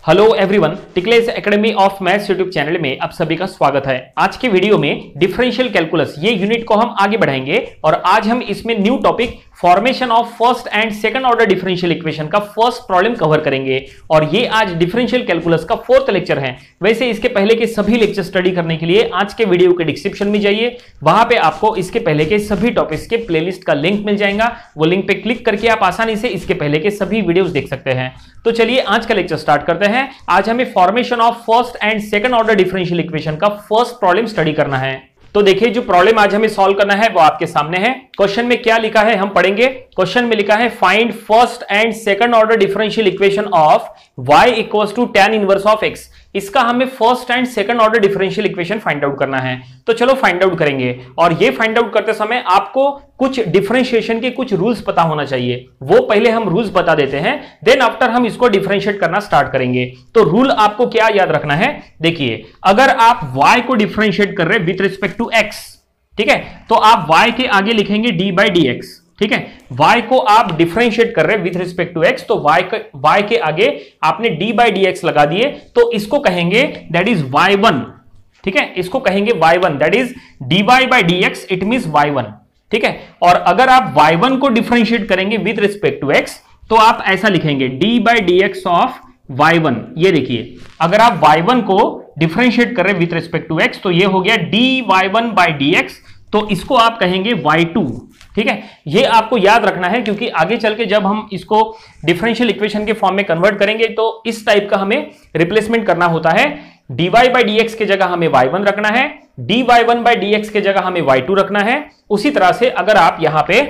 Hello everyone, Tickless academy of maths YouTube channel में आप सभी का स्वागत है। आज के वीडियो में डिफरेंशियल कैलकुलस ये यूनिट को हम आगे बढ़ाएंगे और आज हम इसमें new topic formation of first and second order differential equation का फर्स्ट प्रॉब्लम कवर करेंगे और ये आज डिफरेंशियल कैलकुलस का फोर्थ लेक्चर है। वैसे इसके पहले के सभी लेक्चर स्टडी करने के लिए आज के वीडियो के डिस्क्रिप्शन में जाइए, वहां पे आपको इसके पहले के सभी टॉपिक्स के प्लेलिस्ट का लिंक मिल जाएगा। वो लिंक पे क्लिक करके आप आसानी से इसके पहले के सभी वीडियोस देख सकते हैं। तो चलिए आज का लेक्चर स्टार्ट करते हैं। आज हमें formation of first and second order differential equation का फर्स्ट प्रॉब्लम स्टडी करना है। तो देखिए, जो प्रॉब्लम आज हमें सॉल्व करना है वो आपके सामने है। क्वेश्चन में क्या लिखा है हम पढ़ेंगे। क्वेश्चन में लिखा है find first and second order differential equation of y equals to tan inverse of x। इसका हमें first and second order differential equation find out करना है। तो चलो फाइंड आउट करेंगे और ये फाइंड आउट करते समय आपको कुछ डिफरेंशिएशन के कुछ रूल्स पता होना चाहिए। वो पहले हम रूल्स बता देते हैं, देन आफ्टर हम इसको डिफरेंशिएट करना स्टार्ट करेंगे। तो रूल आपको क्या याद रखना है, देखिए, अगर आप y को डिफरेंशिएट कर रहे हैं विथ रिस्पेक्ट टू x, ठीक है, तो आप y के आगे लिखेंगे d बाई डी एक्स। ठीक है, y को आप डिफरेंशिएट कर रहे हैं विथ रिस्पेक्ट टू x, तो y के आगे आपने d बाई डी एक्स लगा दिए, तो इसको कहेंगे दैट इज y1। ठीक है, इसको कहेंगे y1, that is dy by D X, it means y1। ठीक है, और अगर आप y1 को डिफरेंशिएट करेंगे विथ रिस्पेक्ट टू x, तो आप ऐसा लिखेंगे d by D x of y1। ये देखिए, अगर आप y1 को डिफरेंशिएट कर रहे हैं विथ रिस्पेक्ट टू x, तो ये हो गया dy1 बाई डी एक्स, तो इसको आप कहेंगे y2। ठीक है, ये आपको याद रखना है क्योंकि आगे चल के जब हम इसको डिफरेंशियल इक्वेशन के फॉर्म में कन्वर्ट करेंगे तो इस टाइप का हमें रिप्लेसमेंट करना होता है। dy बाई डी एक्स की जगह हमें y1 रखना है, dy1 बाई डी एक्स की जगह हमें y2 रखना है। उसी तरह से अगर आप यहां पे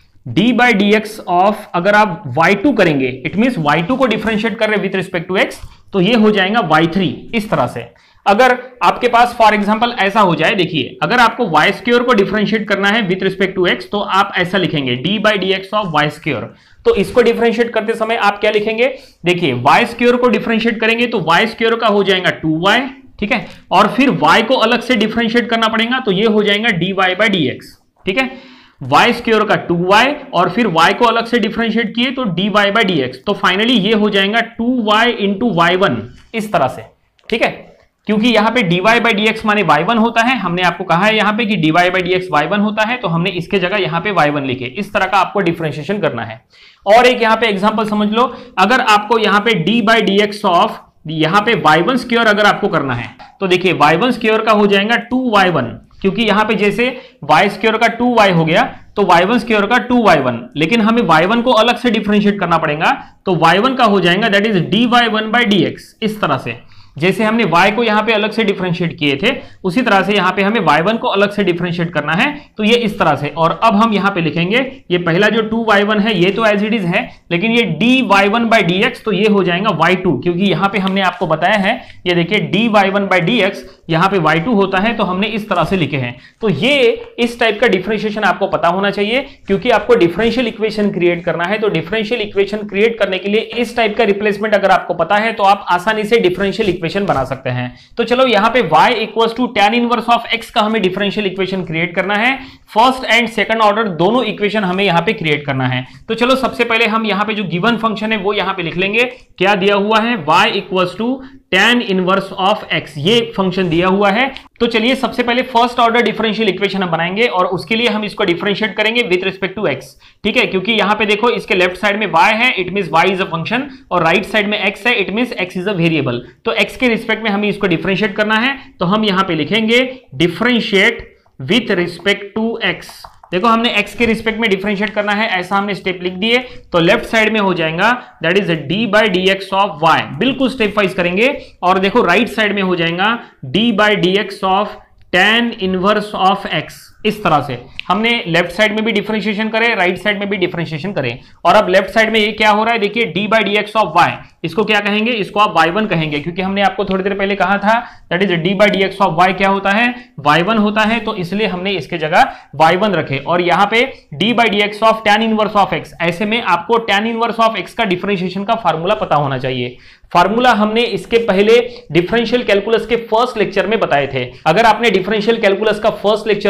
d by D x of अगर आप y2 करेंगे, इट मींस y2 को डिफरेंशिएट कर रहे विथ रिस्पेक्ट टू x, तो ये हो जाएगा y3। इस तरह से अगर आपके पास फॉर एग्जांपल ऐसा हो जाए, देखिए, अगर आपको y स्क्वायर को डिफरेंशिएट करना है विथ रिस्पेक्ट टू x, तो आप ऐसा लिखेंगे d by D x of y square. तो इसको डिफरेंशिएट करते समय आप क्या लिखेंगे, देखिए, y स्क्वायर को डिफरेंशिएट करेंगे तो y स्क्वायर का हो जाएगा 2y। ठीक है, और फिर y को अलग से डिफरेंशिएट करना पड़ेगा, तो ये हो जाएगा dy बाई डी एक्स। ठीक है, y स्क्वायर का 2y और फिर y को अलग से डिफरेंशिएट किए तो dy बाई डी एक्स, तो फाइनली ये हो जाएगा 2y इंटू y1। इस तरह से, ठीक है, क्योंकि यहां पे dy बाई डी एक्स माने y1 होता है, हमने आपको कहा है यहां पे कि dy by D x y1 होता है, तो हमने इसके जगह यहां पे y1 लिखे। इस तरह का आपको डिफरेंशिएशन करना है। और एक यहां पे एग्जांपल समझ लो, अगर आपको यहां पे d by D x of यहां पे y1 स्क्वायर अगर आपको करना है, तो देखिए y1 स्क्वायर का हो जाएगा 2y1, क्योंकि यहां पे जैसे y स्क्वायर का 2y हो गया तो y1 स्क्वायर का 2y1, लेकिन हमें y1 को अलग से डिफरेंशिएट करना पड़ेगा, तो y1 का हो जाएगा that is dy1 by D X. इस तरह से जैसे हमने y को यहां पे अलग से डिफरेंशिएट किए थे, उसी तरह से यहां पे हमें y1 को अलग से डिफरेंशिएट करना है, तो ये इस तरह से। और अब हम यहां पे लिखेंगे, ये पहला जो 2y1 है ये तो एज इट इज है, लेकिन ये dy1 बाई डी एक्स, तो ये हो जाएगा y2, क्योंकि यहां पे हमने आपको बताया है, ये देखिए dy1 बाई डी एक्स यहां पे y2 होता है, तो हमने इस तरह से लिखे हैं। तो ये इस टाइप का डिफरेंशिएशन आपको पता होना चाहिए, क्योंकि आपको डिफरेंशियल इक्वेशन क्रिएट करना है। तो डिफरेंशियल इक्वेशन क्रिएट करने के लिए इस टाइप का रिप्लेसमेंट अगर आपको पता है तो आप आसानी से डिफरेंशियल इक्वेशन बना सकते हैं। तो चलो यहां पे y equals to tan inverse of x का हमें डिफरेंशियल इक्वेशन क्रिएट करना है। फर्स्ट एंड सेकंड ऑर्डर दोनों इक्वेशन हमें यहां पे क्रिएट करना है। तो चलो सबसे पहले हम यहां पे जो गिवन फंक्शन है वो यहां पे लिख लेंगे। क्या दिया हुआ है, y equals to tan inverse of x, ये फंक्शन दिया हुआ है। तो चलिए सबसे पहले फर्स्ट ऑर्डर डिफरेंशियल इक्वेशन हम बनाएंगे और उसके लिए हम इसको डिफरेंशिएट करेंगे विद रिस्पेक्ट टू x। ठीक है, क्योंकि यहां पे देखो इसके लेफ्ट साइड में y है, it means y is a function, और राइट साइड में x है, it means x is a variable. तो x के रिस्पेक्ट में हमें इसको डिफरेंशिएट करना है, तो हम यहां पे लिखेंगे differentiate with respect to x। देखो, हमने x के रिस्पेक्ट में डिफरेंशिएट करना है, ऐसा हमने स्टेप लिख दिए, तो लेफ्ट साइड में हो जाएगा that is d by D x of y। बिल्कुल स्टेप वाइज करेंगे। और देखो राइट साइड में हो जाएगा d by D x of tan inverse of x। इस तरह से हमने लेफ्ट साइड में भी डिफरेंशिएशन करें, राइट साइड में भी डिफरेंशिएशन करें। और अब लेफ्ट साइड में ये क्या हो रहा है, देखिए d by D x of y, इसको क्या कहेंगे, इसको आप y1 कहेंगे, क्योंकि हमने आपको थोड़ी देर पहले कहा था that is d by D x of y क्या होता है, y1 होता है, तो इसलिए हमने इसके जगह y1 रखे। और यहाँ पे d by D x of tan inverse of x, ऐसे में आपको tan इनवर्स ऑफ x का डिफरेंशिएशन का फार्मूला पता होना चाहिए। फार्मूला हमने इसके पहले डिफरेंशियल कैलकुलस के फर्स्ट लेक्चर में बताए थे। अगर आपने डिफरेंशियल कैलकुलस का फर्स्ट लेक्चर नहीं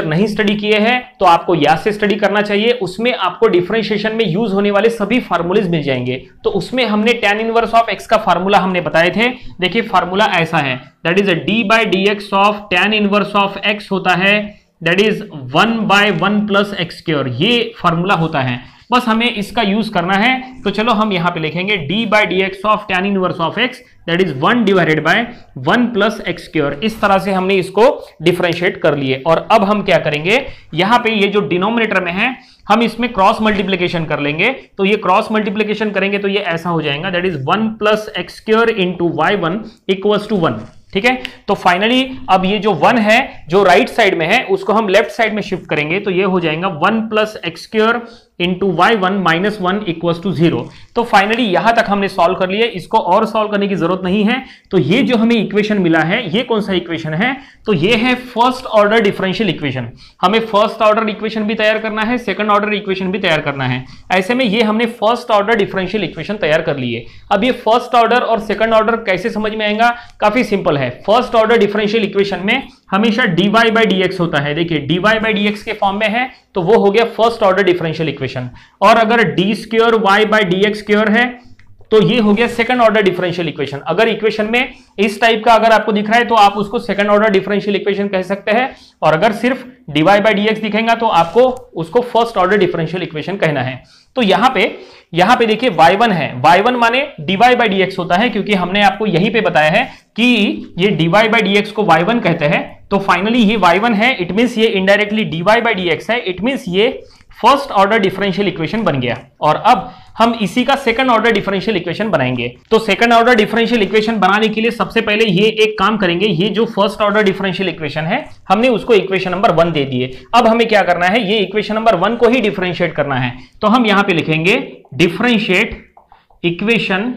स्टडी किए हैं तो आपको याद से स्टडी करना चाहिए, उसमें आपको डिफरेंशिएशन में यूज होने वाले सभी फार्मूलेज मिल जाएंगे। तो उसमें हमने tan इनवर्स ऑफ x का फार्मूला हमने बताए थे। देखिए फार्मूला ऐसा है, that is d/dx of tan inverse of x होता है, that is 1/1 plus x square, ये फार्मूला होता है। बस हमें इसका यूज करना है। तो चलो हम यहां पे लिखेंगे d/dx of tan inverse of x, that is 1/1 plus x square. इस तरह से हमने इसको डिफरेंशिएट कर लिए। और अब हम क्या करेंगे, यहां पे ये जो डिनोमिनेटर में है हम इसमें क्रॉस मल्टीप्लिकेशन कर लेंगे। तो ये क्रॉस मल्टीप्लिकेशन करेंगे तो ये ऐसा हो जाएगा, that is 1 plus x square into y1 equals to 1। ठीक है, तो फाइनली अब ये जो 1 है जो राइट साइड में है उसको हम लेफ्ट साइड में शिफ्ट करेंगे तो ये हो जाएगा 1 plus x square into y1 minus 1 equals to 0। तो फाइनली यहां तक हमने सॉल्व कर लिया, इसको और सॉल्व करने की जरूरत नहीं है। तो ये जो हमें इक्वेशन मिला है ये कौन सा इक्वेशन है, तो ये है फर्स्ट ऑर्डर डिफरेंशियल इक्वेशन। हमें फर्स्ट ऑर्डर इक्वेशन भी तैयार करना है, सेकंड ऑर्डर इक्वेशन भी तैयार करना है। ऐसे में ये हमने फर्स्ट ऑर्डर डिफरेंशियल इक्वेशन तैयार कर लिए। अब ये फर्स्ट ऑर्डर और सेकंड ऑर्डर कैसे समझ में आएगा, काफी सिंपल है। फर्स्ट ऑर्डर डिफरेंशियल इक्वेशन में हमेशा dy/dx होता है। देखिए dy/dx के फॉर्म में है तो वो हो गया फर्स्ट ऑर्डर डिफरेंशियल इक्वेशन। और अगर d² y/dx² है तो ये हो गया सेकंड ऑर्डर डिफरेंशियल इक्वेशन। अगर इक्वेशन में इस टाइप का अगर आपको दिख रहा है तो आप उसको सेकंड ऑर्डर डिफरेंशियल इक्वेशन कह सकते हैं, और अगर सिर्फ dy/dx दिखेगा तो आपको उसको फर्स्ट ऑर्डर डिफरेंशियल इक्वेशन कहना है। तो यहां पे देखिए y1 है, y1 माने dy/dx होता है, क्योंकि हमने आपको यहीं पे बताया है कि ये dy/dx को y1 कहते हैं। तो फाइनली ये y1 है, इट मींस ये इनडायरेक्टली dy/dx है, इट मींस ये फर्स्ट ऑर्डर डिफरेंशियल इक्वेशन बन गया। और अब हम इसी का सेकंड ऑर्डर डिफरेंशियल इक्वेशन बनाएंगे। तो सेकंड ऑर्डर डिफरेंशियल इक्वेशन बनाने के लिए सबसे पहले ये एक काम करेंगे, ये जो फर्स्ट ऑर्डर डिफरेंशियल इक्वेशन है हमने उसको इक्वेशन नंबर 1 दे दिए। अब हमें क्या करना है, ये इक्वेशन नंबर 1 को ही डिफरेंशिएट करना है। तो हम यहां पे लिखेंगे differentiate equation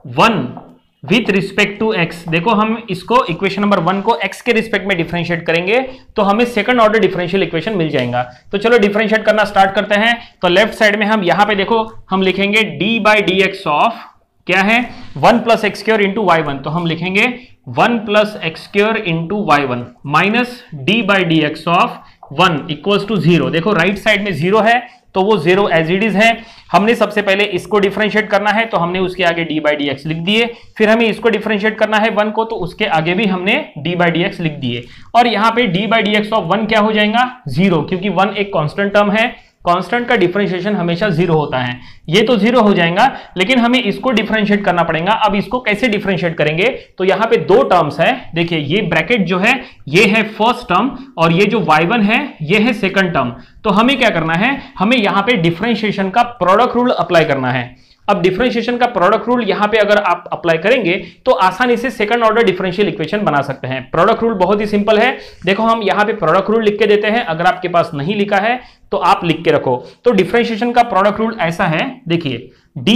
1 with respect to x। देखो हम इसको इक्वेशन नंबर 1 को x के रिस्पेक्ट में डिफरेंशिएट करेंगे तो हमें सेकंड ऑर्डर डिफरेंशियल इक्वेशन मिल जाएगा। तो चलो डिफरेंशिएट करना स्टार्ट करते हैं। तो लेफ्ट साइड में हम यहां पे देखो हम लिखेंगे d/dx ऑफ क्या है 1 plus x square into y1। तो हम लिखेंगे 1 plus x square into y1 minus d/dx of 1 equals to 0। देखो राइट साइड में 0 है तो वो 0 एज इट इज है। हमने सबसे पहले इसको डिफरेंशिएट करना है तो हमने उसके आगे d/dx लिख दिए, फिर हमें इसको डिफरेंशिएट करना है 1 को तो उसके आगे भी हमने d/dx लिख दिए। और यहाँ पे d/dx ऑफ 1 क्या हो जाएगा 0, क्योंकि 1 एक कांस्टेंट टर्म है, कांस्टेंट का डिफरेंशिएशन हमेशा 0 होता है। ये तो 0 हो जाएगा, लेकिन हमें इसको डिफरेंशिएट करना पड़ेगा। अब इसको कैसे डिफरेंशिएट करेंगे, तो यहाँ पे 2 टर्म्स है। देखिए ये ब्रैकेट जो है ये है फर्स्ट टर्म और ये जो y1 है ये है सेकंड टर्म। तो हमें क्या करना है, हमें यहाँ पे डिफरेंशिएशन का प्रोडक्ट रूल अप्लाई करना है। अब डिफरेंशिएशन का प्रोडक्ट रूल यहां पे अगर आप अप्लाई करेंगे तो आसानी से सेकंड ऑर्डर डिफरेंशियल इक्वेशन बना सकते हैं। प्रोडक्ट रूल बहुत ही सिंपल है। देखो हम यहां पे प्रोडक्ट रूल लिख के देते हैं, अगर आपके पास नहीं लिखा है तो आप लिख के रखो। तो डिफरेंशिएशन का प्रोडक्ट रूल ऐसा है, देखिए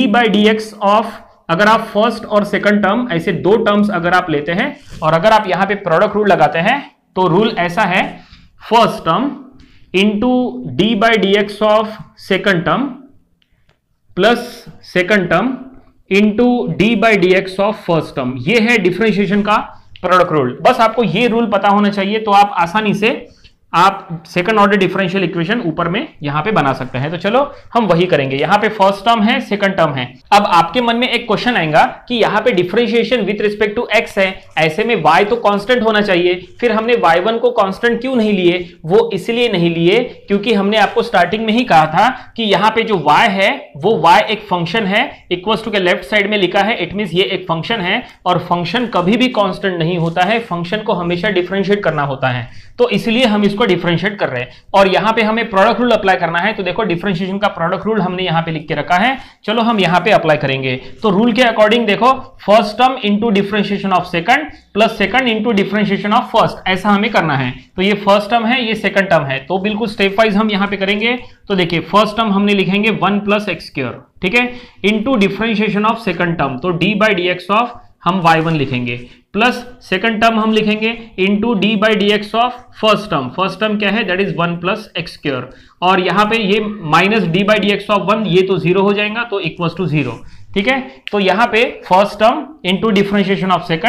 d/dx ऑफ, अगर आप फर्स्ट और सेकंड टर्म ऐसे 2 टर्म्स अगर आप लेते हैं और अगर आप यहां पे प्रोडक्ट रूल लगाते हैं तो रूल ऐसा है, first term into d/dx of second term plus second term into d/dx of first term. ये है डिफरेंशिएशन का प्रोडक्ट रूल। बस आपको ये रूल पता होना चाहिए तो आप आसानी से आप सेकंड ऑर्डर डिफरेंशियल इक्वेशन ऊपर में यहां पे बना सकते हैं। तो चलो हम वही करेंगे। यहां पे फर्स्ट टर्म है, सेकंड टर्म है। अब आपके मन में एक क्वेश्चन आएगा कि यहां पे differentiation with respect to x है, ऐसे में y तो कांस्टेंट होना चाहिए, फिर हमने y1 को कांस्टेंट क्यों नहीं लिए? वो इसलिए नहीं लिए क्योंकि हमने आपको स्टार्टिंग में ही कहा था कि यहां पे जो y है वो y एक फंक्शन है, इक्वल्स टू के लेफ्ट साइड में लिखा है, इट मींस ये एक फंक्शन है और फंक्शन कभी भी कांस्टेंट नहीं होता है, फंक्शन को हमेशा डिफरेंशिएट करना होता है। तो इसलिए हम इसको डिफरेंशिएट कर रहे हैं और यहां पे हमें प्रोडक्ट रूल अप्लाई करना है। तो देखो डिफरेंशिएशन का प्रोडक्ट रूल हमने यहां पे लिख के रखा है, चलो हम यहां पे अप्लाई करेंगे। तो रूल के अकॉर्डिंग देखो, first term into differentiation of second plus second into differentiation of first, ऐसा हमें करना है। तो ये फर्स्ट टर्म है, ये सेकंड टर्म है, तो बिल्कुल स्टेप वाइज हम यहां पे करेंगे। तो देखिए फर्स्ट टर्म हमने लिखेंगे 1 प्लस x स्क्वायर, ठीक है, into differentiation of second term, तो d/dx ऑफ हम y1 लिखेंगे, प्लस सेकंड टर्म हम लिखेंगे into d/dx of first term. First term क्या है, that is 1 plus x square, और यहां पे ये माइनस d/dx ऑफ 1, ये तो 0 हो जाएगा, तो इक्वल्स टू 0, ठीक है। तो यहां पे first term into differentiation of second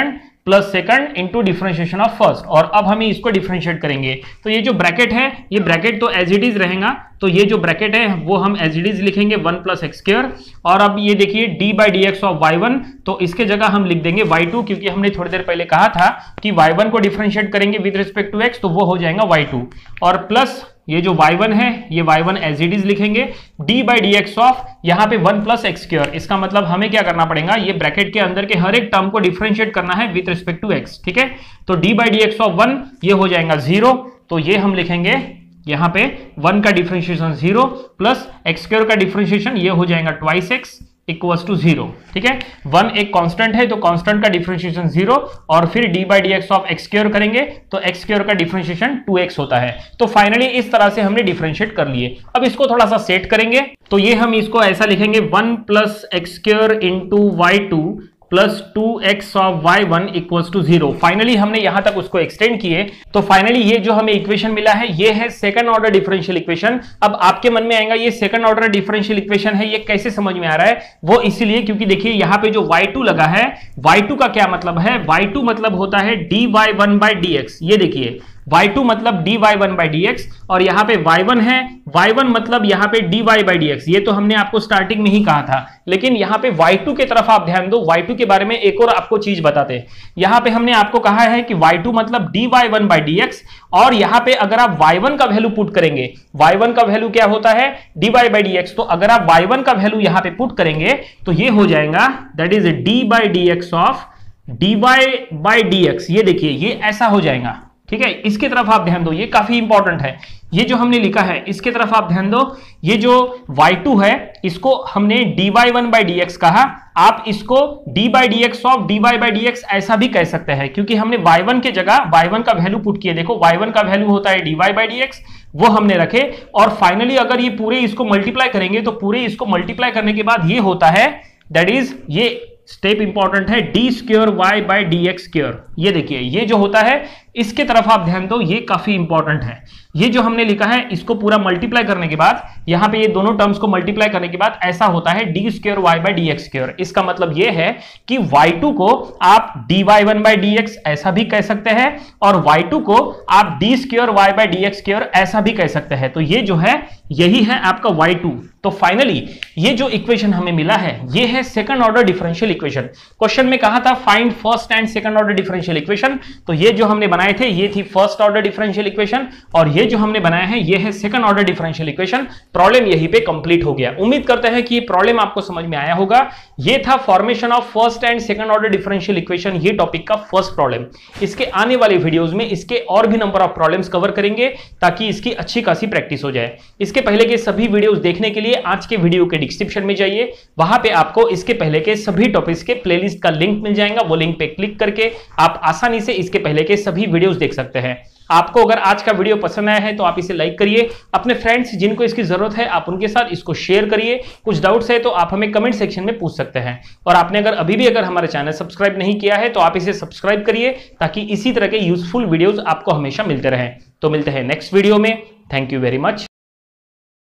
plus second into differentiation of first, और अब हम इसको डिफरेंशिएट करेंगे। तो ये जो ब्रैकेट है, ये ब्रैकेट तो एज इट इज रहेगा, तो ये जो ब्रैकेट है वो हम एज इट इज लिखेंगे 1 प्लस एक्स स्क्वायर, और अब ये देखिए d by D x of y1, तो इसके जगह हम लिख देंगे y2, क्योंकि हमने थोड़ी देर पहले कहा था कि y1 को डिफरेंशिएट करेंगे विद रिस्पेक्ट टू x, तो वो हो जाएगा y2, और प्लस ये जो y1 है ये y1 एज इट इज लिखेंगे d by D x of यहाँ पे 1 प्लस एक्स स्क्वायर। इसका मतलब हमें क्या करना पड़ेगा, ये ब्रैकेट के अंदर के हर एक टर्म को डिफरेंशिएट करना है विद रिस्पेक्ट टू x, ठीक है। तो d by D x of 1 ये हो जाएगा 0, तो ये हम लिखेंगे यहाँ पे 1 का डिफरेंशिएशन 0 प्लस एक्स स्क्वायर का डिफरेंशिएशन ये हो जाएगा ट्वाइस एक्स इक्वल्स टू 0, ठीक है। 1 एक कांस्टेंट है, तो कांस्टेंट का डिफरेंशिएशन 0, और फिर d by D x of x square करेंगे तो एक्स स्क्वायर का डिफरेंशिएशन 2x होता है। तो फाइनली इस तरह से हमने डिफरेंशिएट कर लिए। अब इसको थोड़ा सा सेट करेंगे, तो ये हम इसको ऐसा लिखेंगे 1 plus x square into y2 plus 2x of y1 equals to 0। Finally हमने यहां तक उसको एक्सटेंड किए, तो फाइनली ये जो हमें इक्वेशन मिला है ये है सेकंड ऑर्डर डिफरेंशियल इक्वेशन। अब आपके मन में आएगा ये सेकंड ऑर्डर डिफरेंशियल इक्वेशन है, ये कैसे समझ में आ रहा है, वो इसीलिए क्योंकि देखिए यहां पे जो y2 लगा है, y2 का क्या मतलब है, y2 मतलब होता है dy1 बाई dx। ये देखिए y2 मतलब dy1 बाई dx, और यहाँ पे y1 है, y1 मतलब यहाँ पे dy बाई dx। ये तो हमने आपको स्टार्टिंग में ही कहा था, लेकिन यहाँ पे y2 की तरफ आप ध्यान दो। y2 के बारे में एक और आपको चीज बताते हैं। यहाँ पे हमने आपको कहा है कि y2 मतलब dy1 बाई dx, और यहाँ पे अगर आप y1 का वैल्यू पुट करेंगे, y1 का वैल्यू क्या होता है dy बाई dx, तो अगर आप y1 का वैल्यू यहाँ पे पुट करेंगे तो ये हो जाएगा that is d by dx of dy by dx। ये देखिए ये ऐसा हो जाएगा, ठीक है। इसकी तरफ आप ध्यान दो, ये काफी इंपॉर्टेंट है। ये जो हमने लिखा है इसके तरफ आप ध्यान दो, ये जो y2 है इसको हमने dy1 बाई dx कहा, आप इसको d by dx of dy by dx ऐसा भी कह सकते हैं, क्योंकि हमने y1 के जगह y1 का वैल्यू पुट किया। देखो y1 का वैल्यू होता है dy बाई dx, वो हमने रखे, और फाइनली अगर ये पूरे इसको मल्टीप्लाई करेंगे तो पूरे इसको मल्टीप्लाई करने के बाद ये होता है दैट इज, ये स्टेप इंपॉर्टेंट है, d square y by D x square. ये देखिए ये जो होता है इसके तरफ आप ध्यान दो, ये काफी इंपॉर्टेंट है। ये जो हमने लिखा है इसको पूरा मल्टीप्लाई करने के बाद, यहां पे ये दोनों टर्म्स को मल्टीप्लाई करने के बाद ऐसा होता है d square y by D x square. इसका मतलब ये है कि y2 को आप dy1 बाई dx ऐसा भी कह सकते हैं, और y2 को आप d square y by D x square ऐसा भी कह सकते हैं। तो ये जो है यही है आपका y2। तो फाइनली ये जो इक्वेशन हमें मिला है ये है second order differential equation. Question में कहा था find first and second order differential equation, तो ये जो हमने बनाए थे ये थी फर्स्ट ऑर्डर डिफरेंशियल इक्वेशन, और ये जो हमने बनाया है ये है second order differential equation. Problem यहीं पे कंप्लीट हो गया। उम्मीद करते हैं कि ये प्रॉब्लम आपको समझ में आया होगा। ये था formation of first and second order differential equation, ये टॉपिक का फर्स्ट प्रॉब्लम। इसके आने वाले वीडियोस में इसके और भी नंबर ऑफ प्रॉब्लम्स कवर करेंगे ताकि इसकी अच्छी खासी प्रैक्टिस हो जाए। इसके पहले के सभी वीडियोस देखने के लिए आज के वीडियो के डिस्क्रिप्शन में जाइए, वहां पे आपको इसके पहले के सभी टॉपिक्स के प्लेलिस्ट का लिंक मिल जाएगा। वो लिंक पे क्लिक करके आप आसानी से इसके पहले के सभी वीडियोस देख सकते हैं। आपको अगर आज का वीडियो पसंद आया है तो आप इसे लाइक करिए, अपने फ्रेंड्स जिनको इसकी जरूरत है आप उनके साथ इसको शेयर करिए। कुछ डाउट्स है तो आप हमें कमेंट सेक्शन में पूछ सकते हैं, और आपने अगर अभी भी हमारे चैनल सब्सक्राइब नहीं किया है तो आप इसे सब्सक्राइब करिए ताकि इसी तरह के यूजफुल वीडियोस आपको हमेशा मिलते रहें। तो मिलते हैं नेक्स्ट वीडियो में। Thank you very much.